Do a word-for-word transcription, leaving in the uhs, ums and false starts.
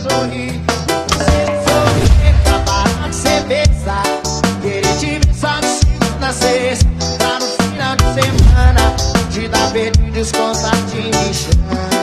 sorrir. Você sorrir, acabar de ser besta. Querer te ver só de segunda a sexta, pra no final de semana te dar perdido e os contatos me chamar.